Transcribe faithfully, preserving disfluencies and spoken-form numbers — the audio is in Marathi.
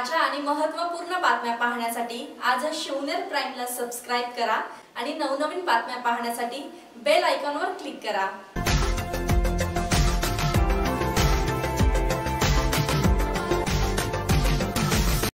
ताज्या आणि महत्त्वपूर्ण बातम्या पाहण्यासाठी आजच शिवनेर प्राईमला सबस्क्राइब करा आणि नवनवीन बातम्या पाहण्यासाठी बेल आयकॉनवर क्लिक करा।